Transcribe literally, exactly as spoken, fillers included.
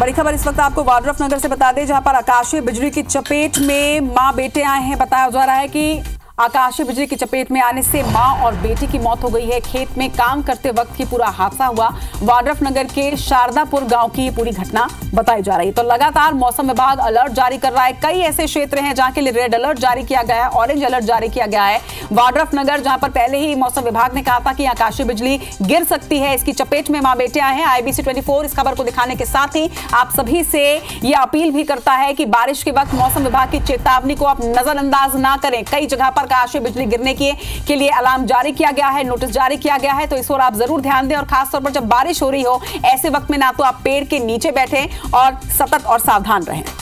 बड़ी खबर इस वक्त आपको वाड्रफ नगर से बता दें, जहां पर आकाशीय बिजली की चपेट में मां बेटे आए हैं। बताया जा रहा है कि आकाशीय बिजली की चपेट में आने से मां और बेटे की मौत हो गई है। खेत में काम करते वक्त ही पूरा हादसा हुआ। वाड्रफ नगर के शारदापुर गांव की पूरी घटना बताई जा रही है। तो लगातार मौसम विभाग अलर्ट जारी कर रहा है। कई ऐसे क्षेत्र हैं जहां के लिए रेड अलर्ट जारी किया गया है, ऑरेंज अलर्ट जारी किया गया है। वाड्रफ नगर, जहां पर पहले ही मौसम विभाग ने कहा था कि आकाशीय बिजली गिर सकती है, इसकी चपेट में मां बेटे आए हैं। आईबीसी चौबीस इस खबर को दिखाने के साथ ही आप सभी से यह अपील भी करता है कि बारिश के वक्त मौसम विभाग की चेतावनी को आप नजरअंदाज ना करें। कई जगह पर आकाशीय बिजली गिरने के, के लिए अलार्म जारी किया गया है, नोटिस जारी किया गया है। तो इस ओर आप जरूर ध्यान दें और खासतौर पर जब बारिश हो रही हो ऐसे वक्त में ना तो आप पेड़ के नीचे बैठें और सतर्क और सावधान रहें।